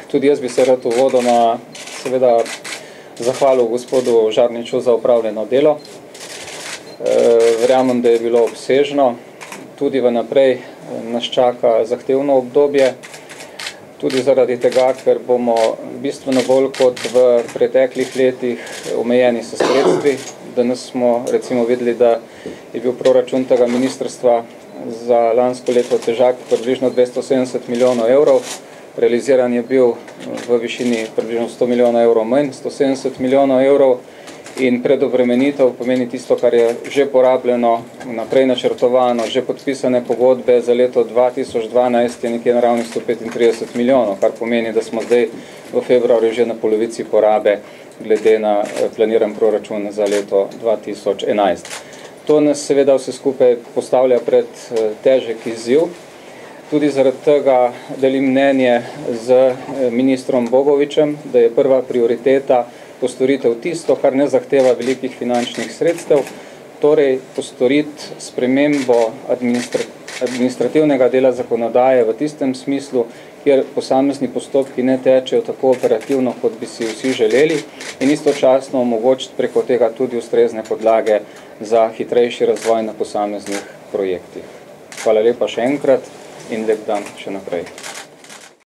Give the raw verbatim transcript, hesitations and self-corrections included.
Tudi jaz bi se rad uvodoma seveda zahvalil gospodu Žarniču za opravljeno delo. Verjamem, da je bilo obsežno. Tudi vnaprej nas čaka zahtevno obdobje. Tudi zaradi tega, ker bomo bistveno bolj kot v preteklih letih omejeni s sredstvi. Danes smo recimo videli, da je bil proračun tega ministrstva za lansko leto težak približno dvesto sedemdeset milijonov evrov. Realiziran je bil v višini približno sto milijonov evrov manj, sto sedemdeset milijonov evrov, in predobremenitev pomeni tisto, kar je že porabljeno, naprej načrtovano, že podpisane pogodbe za leto dva tisoč dvanajst je nekje na ravni sto petintrideset milijonov, kar pomeni, da smo zdaj v februarju že na polovici porabe glede na planiran proračun za leto dva tisoč enajst. To nas seveda vse skupaj postavlja pred težek izziv. Tudi zaradi tega delim mnenje z ministrom Bogovičem, da je prva prioriteta postoritev tisto, kar ne zahteva velikih finančnih sredstev, torej postoriti spremembo administrativnega dela zakonodaje v tistem smislu, kjer posamezni postopki ne tečejo tako operativno, kot bi si vsi želeli, in istočasno omogočiti preko tega tudi ustrezne podlage za hitrejši razvoj na posameznih projektih. Hvala lepa še enkrat in lep dan še naprej.